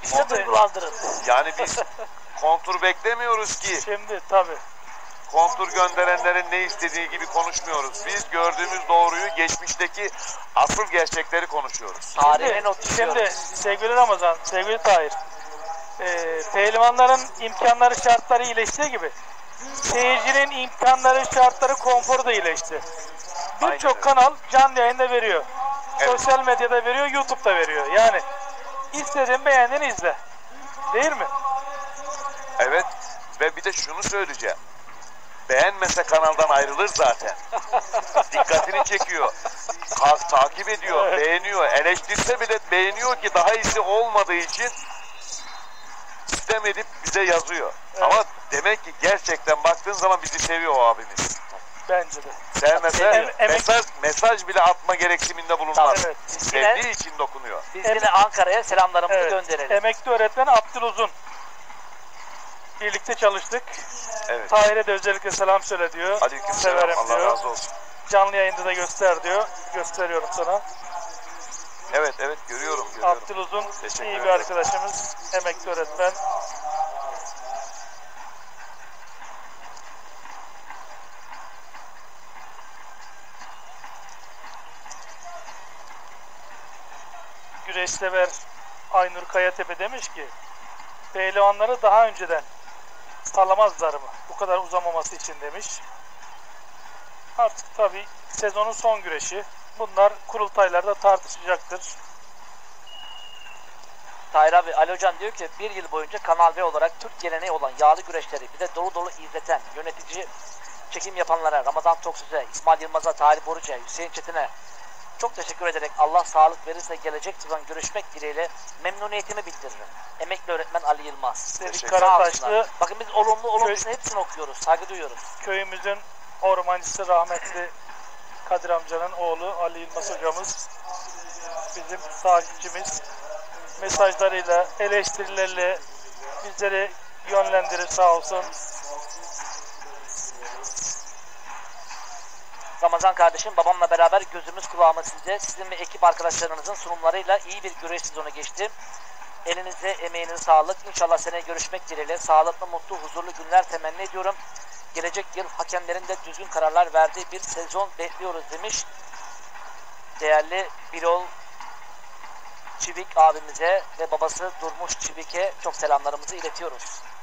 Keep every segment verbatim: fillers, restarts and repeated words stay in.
Bizi duygulandırın. Yani biz kontur beklemiyoruz ki. Şimdi tabii. Kontur gönderenlerin ne istediği gibi konuşmuyoruz. Biz gördüğümüz doğruyu, geçmişteki asıl gerçekleri konuşuyoruz. Tarihine not Şimdi, düşüyoruz. şimdi sevgili Ramazan, sevgili Tahir, e, pehlivanların imkanları, şartları iyileştiği gibi seyircinin imkanları, şartları, konforu da iyileşti. Aynen Birçok öyle. kanal canlı yayında veriyor. Evet. Sosyal medyada veriyor, YouTube'da veriyor. Yani istediğin, beğendiğini izle. Değil mi? Evet ve bir de şunu söyleyeceğim. Beğenmese kanaldan ayrılır zaten. Dikkatini çekiyor. Ta takip ediyor, beğeniyor. Eleştirse bile beğeniyor ki daha iyisi olmadığı için sistem edip bize yazıyor. Evet. Ama demek ki gerçekten baktığın zaman bizi seviyor o abimiz. Bence de. Sevmese Em- emek- mesaj, mesaj bile atma gereksiniminde bulunmaz. Evet. Sevdiği için dokunuyor. Biz yine Ankara'ya selamlarımızı Evet. gönderelim. Emekli öğretmen Abdüluzun. Birlikte çalıştık. Evet. Tahir'e de özellikle selam söyle diyor. Aleykümselam. Severim Allah diyor. razı olsun. Canlı yayında da göster diyor. Gösteriyorum sana. Evet evet görüyorum görüyorum. Abdüluzun Teşekkür iyi bir ederim. arkadaşımız. Emekli öğretmen. Güreşsever Aynur Kayatepe demiş ki pehlivanları daha önceden salamazlar mı? Bu kadar uzamaması için demiş. Artık tabii sezonun son güreşi. Bunlar kurultaylarda tartışacaktır. Tahir abi, Ali Hocam diyor ki bir yıl boyunca Kanal V olarak Türk geleneği olan yağlı güreşleri bize dolu dolu izleten, yönetici çekim yapanlara, Ramazan Toksüz'e, İsmail Yılmaz'a, Tahir Borucu'ya, Hüseyin Çetin'e çok teşekkür ederek Allah sağlık verirse gelecek sezon görüşmek dileğiyle memnuniyetimi bildiririm. Emekli öğretmen Ali Yılmaz. Sedik Teşekkür Karataşlı Bakın biz olumlu olumsuzun hepsini okuyoruz, saygı duyuyoruz. köyümüzün ormancısı rahmetli Kadir amcanın oğlu Ali Yılmaz hocamız bizim takipçimiz, mesajlarıyla, eleştirilerle bizleri yönlendirir sağ olsun. Ramazan kardeşim, babamla beraber gözümüz kulağımız sizde. Sizin ve ekip arkadaşlarınızın sunumlarıyla iyi bir güreş sezonu geçti. Elinize, emeğinize sağlık. İnşallah seneye görüşmek dileğiyle sağlıklı, mutlu, huzurlu günler temenni ediyorum. Gelecek yıl hakemlerin de düzgün kararlar verdiği bir sezon bekliyoruz demiş. Değerli Birol Çivik abimize ve babası Durmuş Çivik'e çok selamlarımızı iletiyoruz.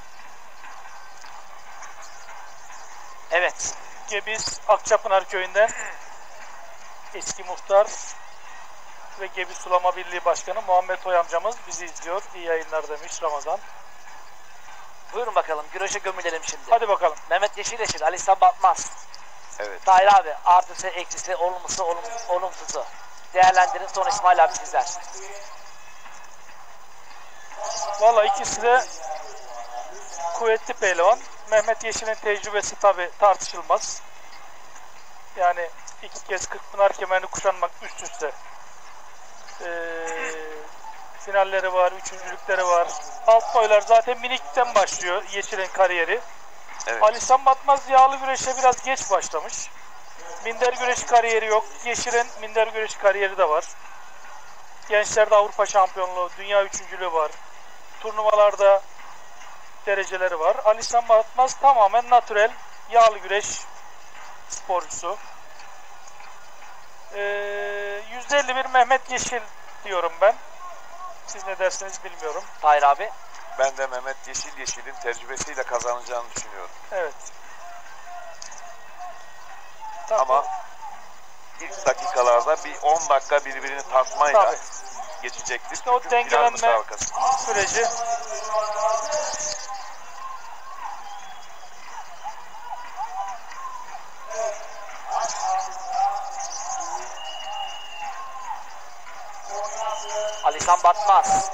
Evet. Gebiz Akçapınar köyünden eski muhtar ve Gebiz Sulama Birliği Başkanı Muhammed Oy amcamız bizi izliyor. İyi yayınlar demiş Ramazan. Buyurun bakalım, güreşe gömülelim şimdi. Hadi bakalım. Mehmet Yeşileşir, Ali İhsan Batmaz. Evet. Tahir abi, artısı, eksisi, olumlusu, olum, olumsuzu. Değerlendirin, sonra İsmail abi sizler. Valla ikisi de kuvvetli pehlivan. Mehmet Yeşil'in tecrübesi tabi tartışılmaz. Yani iki kez Kırkpınar kemerini kuşanmak üst üste. Ee, finalleri var, üçüncülükleri var. Alt boylar zaten minikten başlıyor Yeşil'in kariyeri. Evet. Ali İhsan Batmaz yağlı güreşe biraz geç başlamış. Minder güreşi kariyeri yok. Yeşil'in minder güreşi kariyeri de var. Gençlerde Avrupa şampiyonluğu, dünya üçüncülüğü var. Turnuvalarda dereceleri var. Ali İhsan Batmaz tamamen natürel yağlı güreş sporcusu. Ee, yüzde elli bir Mehmet Yeşil diyorum ben. Siz ne dersiniz bilmiyorum. Tahir abi. Ben de Mehmet Yeşil Yeşil'in tecrübesiyle kazanacağını düşünüyorum. Evet. Tabii. Ama ilk dakikalarda bir on dakika birbirini tartmayla Tabii. geçecektir. İşte o Çünkü final dengelenme müsabakası. süreci. Ali İhsan Batmaz.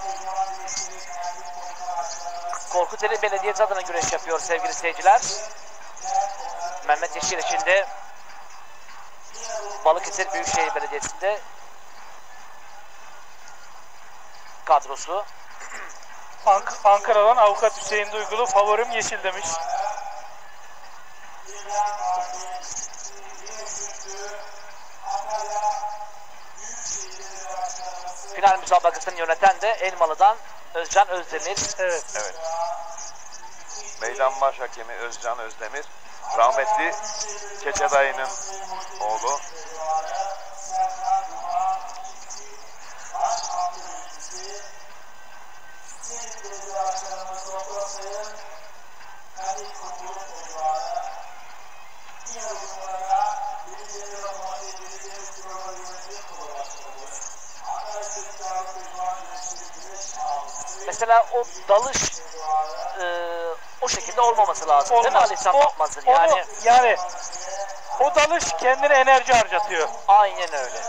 Korkuteli Belediyesi adına güreş yapıyor sevgili seyirciler. Mehmet Yeşileşir de Balıkesir Büyükşehir Belediyesi'nde kadrosu. Ank Ankara'dan avukat Hüseyin Duygulu favorim Yeşil demiş. Final müsabakasını yöneten de Elmalı'dan Özcan Özdemir. Evet. Evet. Meydan baş hakemi Özcan Özdemir. Rahmetli Keçe dayının oğlu. Mesela o dalış e, o şekilde olmaması lazım. Değil mi Olmaz. Ali İhsan O- Bakmaz'ın? onu- Yani yani o dalış kendine enerji harcatıyor. aynen öyle.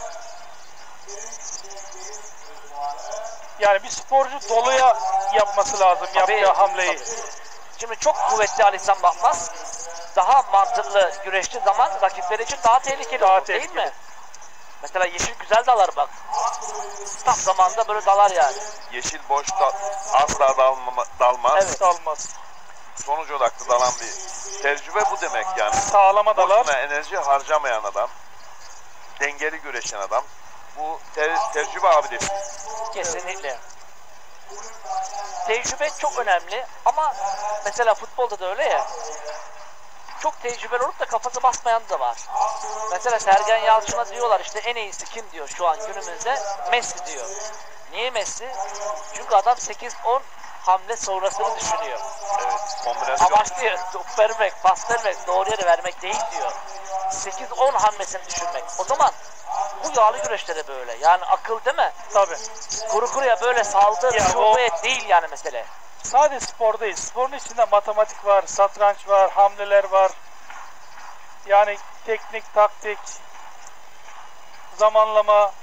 Yani bir sporcu doluya yapması lazım Tabii, yaptığı hamleyi. tabii. Şimdi çok kuvvetli Ali İhsan Bakmaz. Daha mantıklı güreştiği zaman rakipleri için daha tehlikeli Daha olur, değil tehlikeli. mi? Mesela Yeşil güzel dalar bak. Tam zamanında böyle dalar yani. Yeşil boşta asla dalma, dalmaz. Evet. Almaz. Sonuç odaklı dalan bir tecrübe bu demek yani. Sağlama dalar. Boşuna enerji harcamayan adam. Dengeli güreşen adam. Bu te tecrübe abidesi. Kesinlikle. Tecrübe çok önemli ama mesela futbolda da öyle ya. Çok tecrübeli olup da kafası basmayan da var. Mesela Sergen Yalçın'a diyorlar işte en iyisi kim diyor şu an günümüzde? Messi diyor. Niye Messi? Çünkü adam sekiz on hamle sonrasını düşünüyor. Evet. Kombinasyon. Amaç diyor top vermek, pas vermek, doğru yere vermek değil diyor. sekiz on hamlesini düşünmek. O zaman bu yağlı güreşlere böyle. Yani akıl değil mi? Tabii. Kuru kuruya böyle saldır, Ya şurbu o- et değil yani mesele. Sadece spor değil. Sporun içinde matematik var, satranç var, hamleler var. Yani teknik, taktik, zamanlama.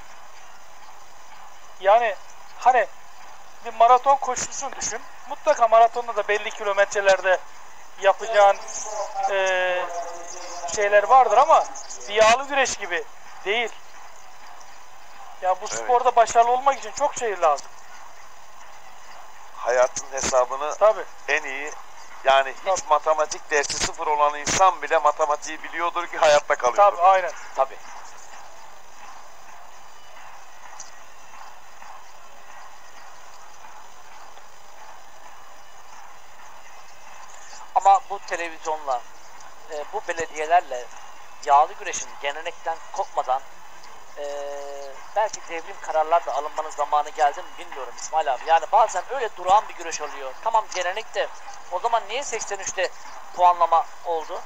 Yani hani bir maraton koşusunu düşün. Mutlaka maratonda da belli kilometrelerde yapacağın eee, şeyler vardır ama bir yağlı güreş gibi değil. Ya bu Evet. sporda başarılı olmak için çok şey lazım. Hayatın hesabını Tabii. en iyi, yani hiç Tabii. matematik dersi sıfır olan insan bile matematiği biliyordur ki hayatta kalıyordur. Tabii aynen. Tabii. Ama bu televizyonla, e, bu belediyelerle yağlı güreşin gelenekten kopmadan e, belki devrim kararlar da alınmanın zamanı geldi mi bilmiyorum İsmail abi. Yani bazen öyle durağan bir güreş oluyor. Tamam gelenek de o zaman niye seksen üçte puanlama oldu?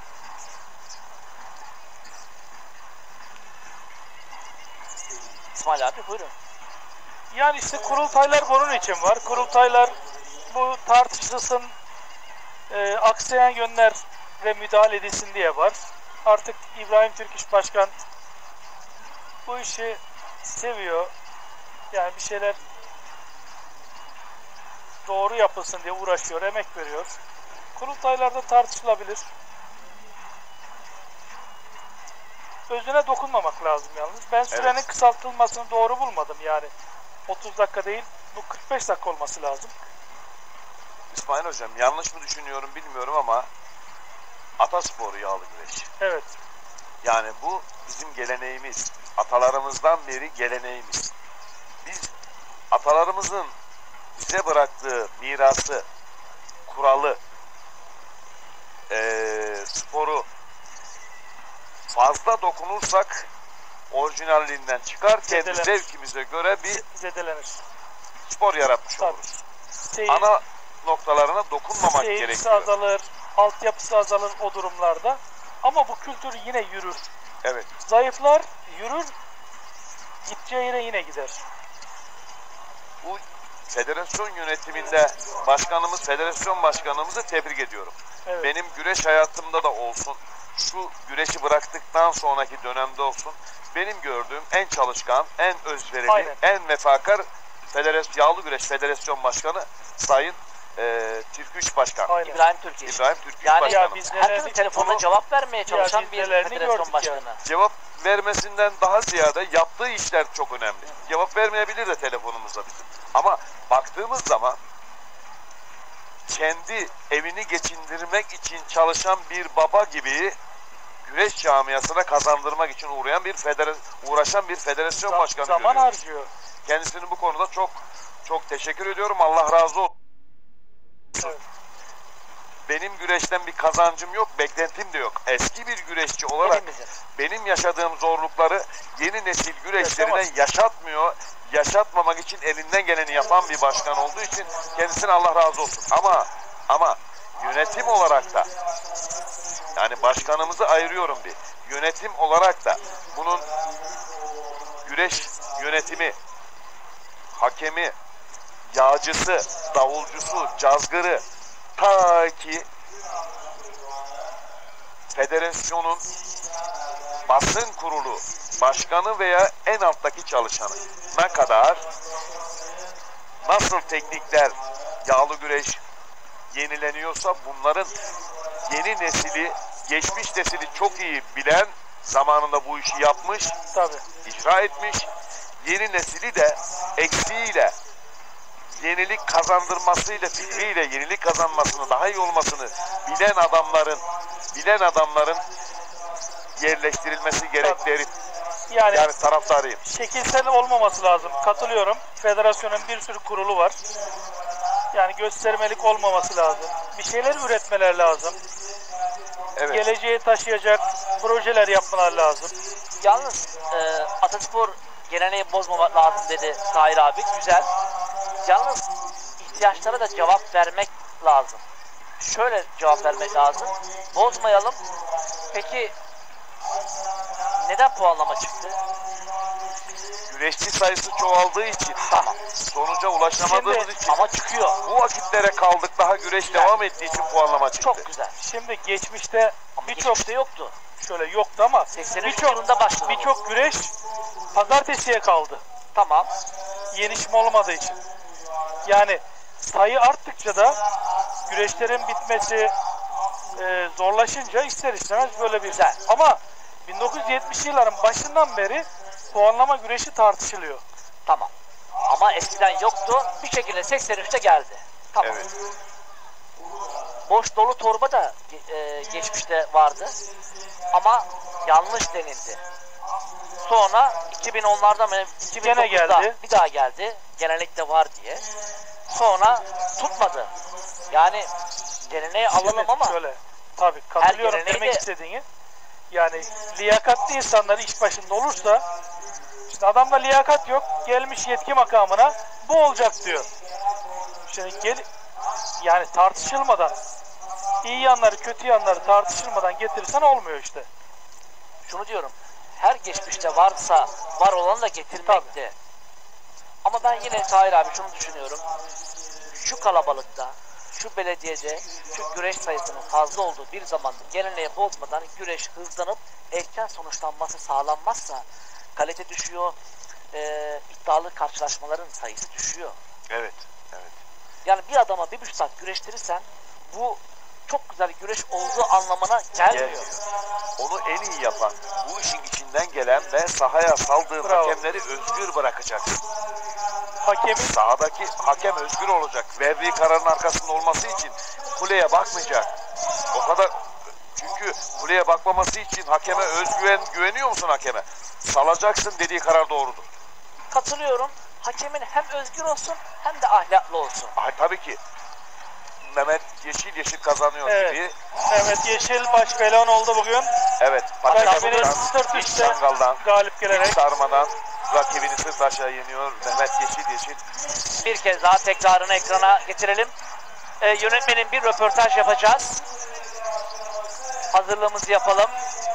İsmail abi buyurun. Yani işte kurultaylar bunun için var. Kurultaylar bu tartışılsın, e, aksayan yönler ve müdahale edilsin diye var. Artık İbrahim Türküş Başkan bu işi seviyor. Yani bir şeyler doğru yapılsın diye uğraşıyor, emek veriyor. Kurultaylarda tartışılabilir. Özüne dokunmamak lazım yalnız. Ben sürenin Evet. kısaltılmasını doğru bulmadım yani. otuz dakika değil, bu kırk beş dakika olması lazım. İsmail Hocam, yanlış mı düşünüyorum bilmiyorum ama atasporu yağlı güreş. Evet. Yani bu bizim geleneğimiz. Atalarımızdan beri geleneğimiz. Biz atalarımızın bize bıraktığı mirası, kuralı, eee, sporu fazla dokunursak orijinalliğinden çıkar, kendi Zedelenir. zevkimize göre bir Zedelenir. spor yaratmış Tabii. oluruz. Seyir, Ana noktalarına dokunmamak seyircisi gerekiyor. azalır, altyapısı azalır o durumlarda. Ama bu kültür yine yürür. Evet. Zayıflar, yürür, gideceği yere yine gider. Bu federasyon yönetiminde başkanımız, federasyon başkanımızı tebrik ediyorum. Evet. Benim güreş hayatımda da olsun, şu güreşi bıraktıktan sonraki dönemde olsun, benim gördüğüm en çalışkan, en özverili, Aynen. en vefakar federasyon, yağlı güreş federasyon başkanı Sayın e, Türküş Başkan. Aynen. İbrahim Türkiye. İbrahim Türküş Yani Başkanım. ya biz herkesin neler- telefonuna bunu- cevap vermeye çalışan biz bir nelerini federasyon gördük başkanı. Cevap vermesinden daha ziyade yaptığı işler çok önemli. Cevap vermeyebilir de telefonumuzda bizim. Ama baktığımız zaman kendi evini geçindirmek için çalışan bir baba gibi güreş camiasına kazandırmak için uğrayan bir federa uğraşan bir federasyon Za- başkanı Zaman görüyoruz. harcıyor. Kendisinin bu konuda çok Çok teşekkür ediyorum. Allah razı olsun. Evet. Benim güreşten bir kazancım yok, beklentim de yok. Eski bir güreşçi olarak Hepimizin. benim yaşadığım zorlukları yeni nesil güreşlerine Yaşamaz. yaşatmıyor. Yaşatmamak için elinden geleni yapan bir başkan olduğu için kendisine Allah razı olsun. Ama ama yönetim olarak da, yani başkanımızı ayırıyorum bir. Yönetim olarak da bunun güreş yönetimi, hakemi, yağcısı, davulcusu, cazgırı, ta ki federasyonun basın kurulu başkanı veya en alttaki çalışanı ne kadar, nasıl teknikler, yağlı güreş yenileniyorsa bunların yeni nesili, geçmiş nesili çok iyi bilen, zamanında bu işi yapmış, Tabii. icra etmiş, yeni nesili de eksiğiyle, yenilik kazandırmasıyla, fikriyle yenilik kazanmasını, daha iyi olmasını bilen adamların, bilen adamların yerleştirilmesi gerektiği Yani, yani taraftarıyım. şekilsel olmaması lazım. Katılıyorum. Federasyonun bir sürü kurulu var. Yani göstermelik olmaması lazım. Bir şeyler üretmeler lazım. Evet. Geleceğe taşıyacak projeler yapmalar lazım. Yalnız e, Ataspor geleneği bozmamak lazım dedi Tahir abi. Güzel. Yalnız ihtiyaçlara da cevap vermek lazım. Şöyle cevap vermek lazım. Bozmayalım. Peki neden puanlama çıktı? Güreşçi sayısı çoğaldığı için, Tamam. sonuca ulaşamadığımız Şimdi- için, Ama çıkıyor. bu vakitlere kaldık, daha güreş Güzel. devam ettiği için puanlama çıktı. Çok güzel. Şimdi geçmişte Ama birçok geçmişte yoktu. şöyle yoktu ama seksen üç birçok yılında başladı. birçok güreş pazartesiye kaldı. Tamam. Yenişme olmadığı için. Yani sayı arttıkça da güreşlerin bitmesi e, zorlaşınca ister istemez böyle bir. Güzel. Ama bin dokuz yüz yetmişli yılların başından beri puanlama güreşi tartışılıyor. Tamam. Ama eskiden yoktu. Bir şekilde seksen üçte geldi. Tamam. Evet. Boş dolu torba da e, geçmişte vardı. Ama yanlış denildi. Sonra iki bin onlarda mı iki bin dokuzda geldi. bir daha geldi. Genellikle var diye. Sonra tutmadı. Yani geleneği alalım Şimdi ama şöyle, tabii katılıyorum geleneği demek de- istediğini. Yani liyakatli insanlar iş başında olursa, şimdi adamda liyakat yok, gelmiş yetki makamına bu olacak diyor. Şimdi gel, yani tartışılmadan, iyi yanları kötü yanları tartışılmadan getirirsen olmuyor işte. şunu diyorum. Her geçmişte varsa var olanı da getirmekti. Ama ben yine Tahir abi şunu düşünüyorum. Şu kalabalıkta, şu belediyede, şu güreş sayısının fazla olduğu bir zamanda geleneği bozmadan güreş hızlanıp erken sonuçlanması sağlanmazsa kalite düşüyor, e, iddialı karşılaşmaların sayısı düşüyor. Evet. Evet. Yani bir adama bir buçuk saat güreştirirsen bu çok güzel güreş olduğu anlamına gelmiyor. Gelmiyor. Onu en iyi yapan, bu işin içinden gelen ve sahaya saldığın Bravo. hakemleri özgür bırakacaksın. Hakemin Sahadaki hakem özgür olacak. Verdiği kararın arkasında olması için kuleye bakmayacak. O kadar, çünkü kuleye bakmaması için hakeme özgüven, güveniyor musun hakeme? Salacaksın, dediği karar doğrudur. Katılıyorum. Hakemin hem özgür olsun hem de ahlaklı olsun. Ay, tabii ki. Mehmet yeşil yeşil kazanıyor Evet. gibi. Mehmet Yeşil baş belan oldu bugün. Evet. Rakibini Paçakalından, sırt iç üstte çangaldan, galip gelerek. iç sarmadan rakibini sırt aşağı yeniyor. Mehmet yeşil yeşil. Bir kez daha tekrarını ekrana getirelim. Ee, yönetmenin bir röportaj yapacağız. Hazırlığımızı yapalım.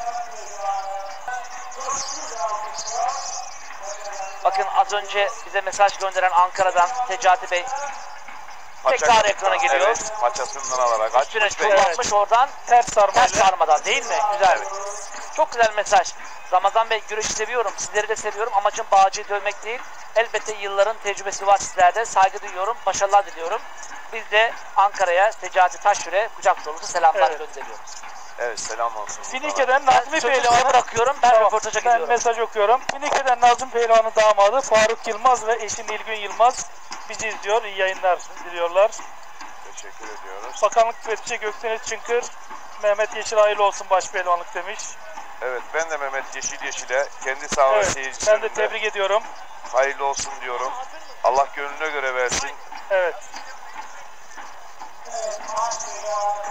Bakın az önce bize mesaj gönderen Ankara'dan Necati Bey tekrar ekrana geliyor. Evet, paçasından alarak Üstüne açmış ve çullanmış oradan Ters ters sarmayla. sarmadan, değil mi? Güzel. Çok güzel mesaj. Ramazan Bey, güreşi seviyorum. Sizleri de seviyorum. Amacım Bağcı'yı dövmek değil. Elbette yılların tecrübesi var sizlerde. Saygı duyuyorum. Başarılar diliyorum. Biz de Ankara'ya Necati Taşyür'e kucak dolusu selamlar Evet. gönderiyoruz. evet, selam olsun. Finike'den Ben Nazmi sözü size Pehlivan'ı bırakıyorum. Ben Tamam, röportaja ben gidiyorum. mesaj okuyorum. Finike'den Nazım Pehlivan'ın damadı Faruk Yılmaz ve eşi Nilgün Yılmaz bizi izliyor. İyi yayınlar diliyorlar. Teşekkür ediyoruz. Bakanlık Müfettişi Gökdeniz Çınkır, Mehmet Yeşil hayırlı olsun başpehlivanlık demiş. Evet, ben de Mehmet Yeşil Yeşil'e kendi sağ ve Evet, ben de seyircilerine tebrik ediyorum. hayırlı olsun diyorum. Allah gönlüne göre versin. Evet.